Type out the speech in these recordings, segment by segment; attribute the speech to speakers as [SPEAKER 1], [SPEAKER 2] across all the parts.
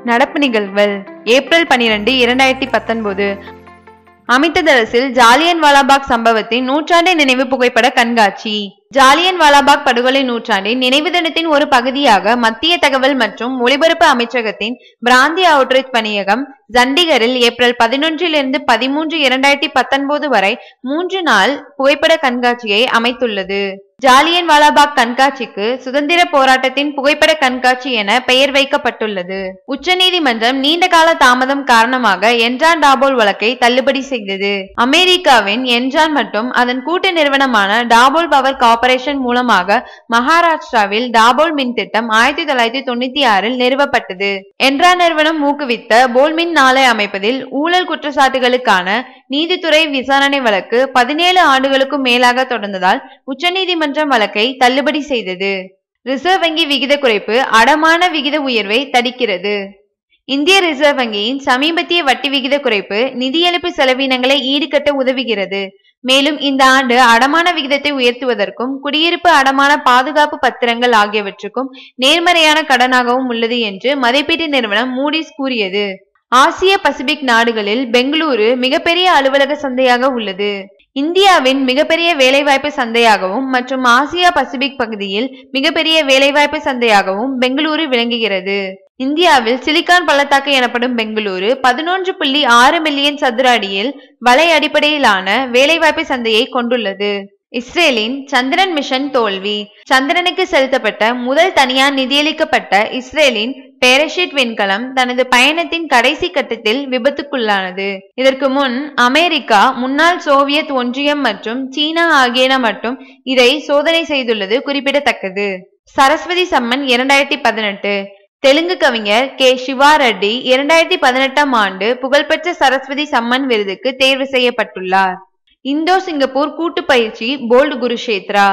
[SPEAKER 1] நடப்பு நிகழ்வுகள் ஏப்ரல் 12, 2019 அமிர்தசரஸில் ஜாலியன் வாலாபாக் சம்பவத்தின் நூற்றாண்டு நினைவு புகைப்பட கண்காட்சி. ஜாலியன் வாலாபாக் படுகொலை நூற்றாண்டின் நினைவு தினத்தின் ஒரு பகுதியாக மத்திய தகவல் மற்றும் ஒலிபரப்பு அமைச்சகத்தின் பிராந்திய அவுட்ரீச் பணியகம் சண்டிகரில் ஏப்ரல் 11 - 13, 2019 வரை 3 நாள் புகைப்பட கண்காட்சியை அமைத்துள்ளது. ஜாலியன் வாலாபாக் கண்காட்சிக்கு சுதந்திர போராட்டத்தின் புகைப்பட கண்காட்சி என பெயர் வைக்கப்பட்டுள்ளது. உச்சநீதிமன்றம் நீண்டகால தாமதம் காரணமாக என்ரான் டாபோல் வழக்கை தள்ளுபடி செய்தது. அமெரிக்காவின் என்ரான் மற்றும் அதன் கூட்டு நிறுவனமான டாபோல் பவர் கார்ப்பரேஷன் மூலமாக மகாராஷ்டிராவில் டாபோல் மின் திட்டம் 1996 நிறுவப்பட்டது. என்ரான் நிறுவனம் ஊக்குவித்த போல்மின் நாளை அமைப்பதில் ஊழல் குற்றச்சாட்டுகளுக்கான நீதித்துறை விசாரணை வழக்கு 17 ஆண்டுகளுக்கும் மேலாக தொடர்ந்ததால் உச்சநீதிமன்றம் வழக்கை தள்ளுபடி செய்தது. ரிசர்வ் வங்கி விகித குறைப்பு அடமான விகித உயர்வை தடுக்கிறது. இந்திய ரிசர்வ் வங்கியின் சமீபத்திய வட்டி விகித குறைப்பு நிதியளிப்பு செலவினங்களை ஈடுகட்ட உதவுகிறது. மேலும் இந்த ஆண்டு அடமான விகிதத்தை உயர்த்துவதற்கும் குடியிருப்பு அடமான பாதுகாப்பு பத்திரங்கள் ஆகியவற்றுக்கும் நேர்மறையான கடனாகவும் உள்ளது என்று மதிப்பீட்டு நிறுவனம் மூடிஸ் கூறியது. ஆசிய பசிபிக் நாடுகளில் பெங்களூரு மிகப்பெரிய அலுவலக சந்தையாக உள்ளது. இந்தியாவின் மிகப்பெரிய வேலைவாய்ப்பு சந்தையாகவும் மற்றும் ஆசியா பசிபிக் பகுதியில் மிகப்பெரிய வேலைவாய்ப்பு சந்தையாகவும் பெங்களூரு விளங்குகிறது. இந்தியாவில் சிலிகான் பள்ளத்தாக்கு எனப்படும் பெங்களூரு 11.6 மில்லியன் சதுர அடியில் வலை அடிப்படையிலான வேலைவாய்ப்பு சந்தையை கொண்டுள்ளது. இஸ்ரேலின் சந்திரன் மிஷன் தோல்வி. சந்திரனுக்கு செலுத்தப்பட்ட முதல் தனியார் நிதியளிக்கப்பட்ட இஸ்ரேலின் பேரஷூட் விண்கலம் தனது பயணத்தின் கடைசி கட்டத்தில் விபத்துக்குள்ளானது. இதற்கு முன் அமெரிக்கா, முன்னாள் சோவியத் ஒன்றியம் மற்றும் சீனா ஆகியன மட்டும் இதை சோதனை செய்துள்ளது குறிப்பிடத்தக்கது. சரஸ்வதி சம்மன் 2018. தெலுங்கு கவிஞர் கே. சிவா ரெட்டி 2018ஆம் ஆண்டு புகழ்பெற்ற சரஸ்வதி சம்மன் விருதுக்கு தேர்வு செய்யப்பட்டுள்ளார். இந்தோ சிங்கப்பூர் கூட்டு பயிற்சி போல்ட் குருஷேத்ரா.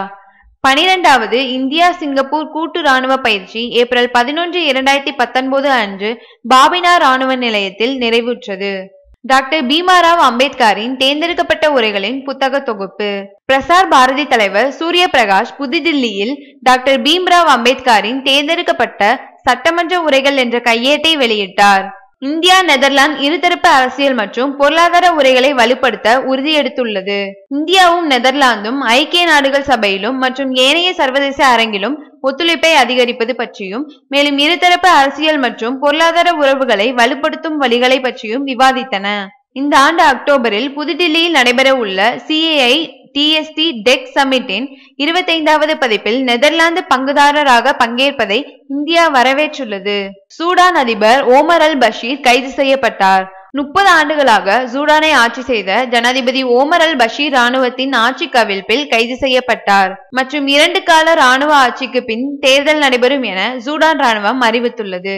[SPEAKER 1] 12வது இந்தியா சிங்கப்பூர் கூட்டு ராணுவ பயிற்சி ஏப்ரல் 11, 2019 அன்று பாபினா ராணுவ நிலையத்தில் நிறைவுற்றது. டாக்டர் பீமாராவ் அம்பேத்கரின் தேர்ந்தெடுக்கப்பட்ட உரைகளின் புத்தக தொகுப்பு. பிரசார் பாரதி தலைவர் சூரிய பிரகாஷ் புதுதில்லியில் டாக்டர் பீம்ராவ் அம்பேத்கரின் தேர்ந்தெடுக்கப்பட்ட சட்டமன்ற உரைகள் என்ற கையேட்டை வெளியிட்டார். இந்தியா நெதர்லாந்து இருதரப்பு அரசியல் மற்றும் பொருளாதார உரைகளை வலுப்படுத்த உறுதியெடுத்துள்ளது. இந்தியாவும் நெதர்லாந்தும் ஐக்கிய நாடுகள் சபையிலும் மற்றும் ஏனைய சர்வதேச அரங்கிலும் ஒத்துழைப்பை அதிகரிப்பது பற்றியும் மேலும் இருதரப்பு அரசியல் மற்றும் பொருளாதார உறவுகளை வலுப்படுத்தும் வழிகளை பற்றியும் விவாதித்தன. இந்த ஆண்டு அக்டோபரில் புதுடில்லியில் நடைபெற உள்ள CAI TST டெக் சமிட்டின் 25வது பதிப்பில் நெதர்லாந்து பங்குதாரராக பங்கேற்பதை இந்தியா வரவேற்றுள்ளது. சூடான் அதிபர் ஓமர் அல் பஷீர் கைது செய்யப்பட்டார். 30 ஆண்டுகளாக சூடானை ஆட்சி செய்த ஜனாதிபதி ஓமர் அல் பஷீர் ராணுவத்தின் ஆட்சி கவிழ்ப்பில் கைது செய்யப்பட்டார் மற்றும் 2 கால ராணுவ ஆட்சிக்கு பின் தேர்தல் நடைபெறும் என சூடான் ராணுவம் அறிவித்துள்ளது.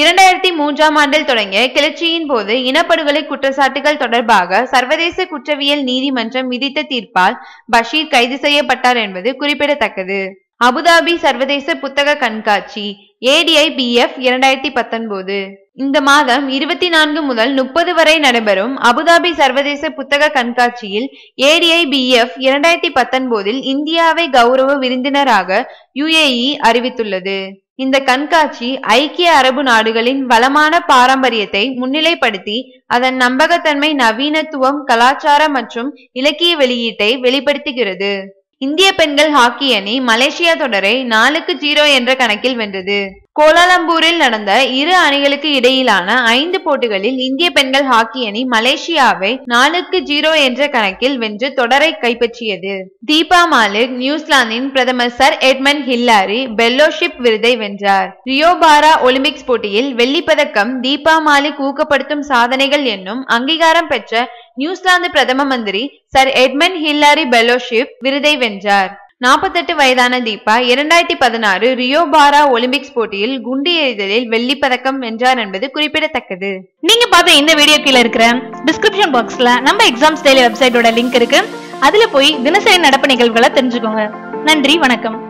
[SPEAKER 1] 2003ஆம் ஆண்டில் தொடங்கிய கிளர்ச்சியின் போது இனப்படுகொலை குற்றச்சாட்டுகள் தொடர்பாக சர்வதேச குற்றவியல் நீதிமன்றம் விதித்த தீர்ப்பால் பஷீர் கைது செய்யப்பட்டார் என்பது குறிப்பிடத்தக்கது. அபுதாபி சர்வதேச புத்தக கண்காட்சி ADIBF 2019. இந்த மாதம் 24 முதல் 30 வரை நடைபெறும் அபுதாபி சர்வதேச புத்தக கண்காட்சியில் ADIBF 2019 இந்தியாவை கௌரவ விருந்தினராக UAE அறிவித்துள்ளது. இந்த கண்காட்சி ஐக்கிய அரபு நாடுகளின் வளமான பாரம்பரியத்தை முன்னிலைப்படுத்தி அதன் நம்பகத்தன்மை, நவீனத்துவம், கலாச்சார மற்றும் இலக்கிய வெளியீட்டை வெளிப்படுத்துகிறது. இந்திய பெண்கள் ஹாக்கி அணி மலேசியா தொடரை 4-0 என்ற கணக்கில் வென்றது. கோலாலம்பூரில் நடந்த இரு அணிகளுக்கு இடையிலான 5 போட்டிகளில் இந்திய பெண்கள் ஹாக்கி அணி மலேசியாவை 4-0 என்ற கணக்கில் வென்று தொடரை கைப்பற்றியது. தீபா மாலிக் நியூசிலாந்தின் பிரதமர் சர் எட்மண்ட் ஹில்லாரி பெல்லோஷிப் விருதை வென்றார். ரியோ பாரா ஒலிம்பிக்ஸ் போட்டியில் வெள்ளிப்பதக்கம் தீபா மாலிக் ஊக்கப்படுத்தும் சாதனைகள் என்னும் அங்கீகாரம் பெற்ற நியூசிலாந்து பிரதம மந்திரி சர் எட்மண்ட் ஹில்லாரி பெல்லோஷிப் விருதை வென்றார். 48 வயதான தீபா 2016 ரியோ பாரா ஒலிம்பிக்ஸ் போட்டியில் குண்டு எறிதலில் வெள்ளிப்பதக்கம் வென்றார் என்பது குறிப்பிடத்தக்கது.
[SPEAKER 2] நீங்க பார்த்த இந்த வீடியோ கீழ இருக்கிற டிஸ்கிரிப்ஷன் பாக்ஸ்ல நம்ம எக்ஸாம்ஸ் டெய்லி வெப்சைட்டோட லிங்க் இருக்கு. அதுல போய் தினசரி நடப்பு நிகழ்வுகளை தெரிஞ்சுக்கோங்க. நன்றி, வணக்கம்.